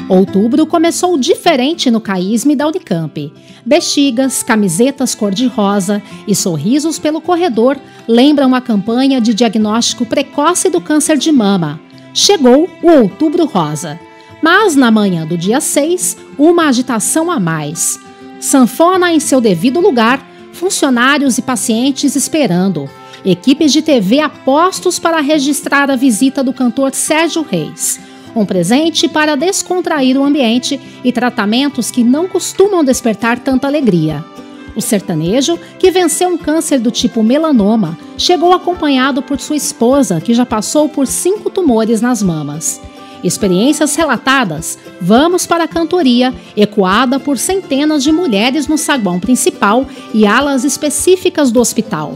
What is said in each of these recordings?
Outubro começou diferente no CAISM da Unicamp. Bexigas, camisetas cor-de-rosa e sorrisos pelo corredor lembram a campanha de diagnóstico precoce do câncer de mama. Chegou o Outubro Rosa. Mas na manhã do dia 6, uma agitação a mais. Sanfona em seu devido lugar, funcionários e pacientes esperando. Equipes de TV a postos para registrar a visita do cantor Sérgio Reis. Um presente para descontrair o ambiente e tratamentos que não costumam despertar tanta alegria. O sertanejo, que venceu um câncer do tipo melanoma, chegou acompanhado por sua esposa, que já passou por 5 tumores nas mamas. Experiências relatadas, vamos para a cantoria, ecoada por centenas de mulheres no saguão principal e alas específicas do hospital.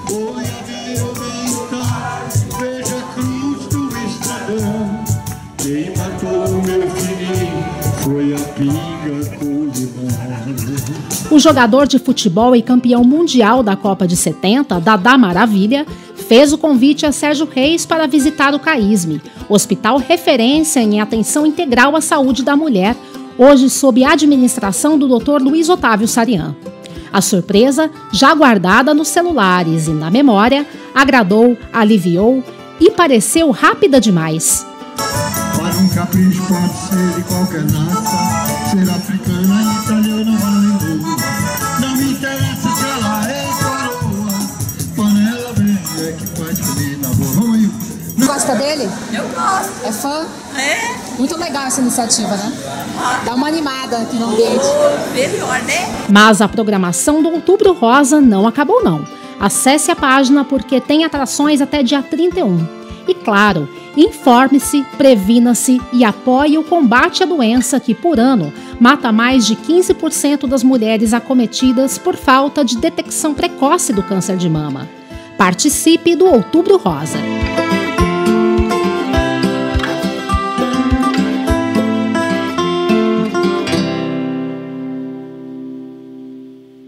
O jogador de futebol e campeão mundial da Copa de 70, Dadá Maravilha, fez o convite a Sérgio Reis para visitar o CAISM, hospital referência em atenção integral à saúde da mulher, hoje sob a administração do Dr. Luiz Otávio Sarian. A surpresa, já guardada nos celulares e na memória, agradou, aliviou e pareceu rápida demais. Para um capricho pode ser de qualquer raça, ser africana, italiana, valendo. Não me interessa se ela é coroa, panela velha que faz comida boa. Vamos aí. Gosta dele? Eu gosto. É fã? É. Muito legal essa iniciativa, né? Dá uma animada aqui no ambiente. Melhor, né? Mas a programação do Outubro Rosa não acabou não. Acesse a página porque tem atrações até dia 31. E claro, informe-se, previna-se e apoie o combate à doença que, por ano, mata mais de 15% das mulheres acometidas por falta de detecção precoce do câncer de mama. Participe do Outubro Rosa.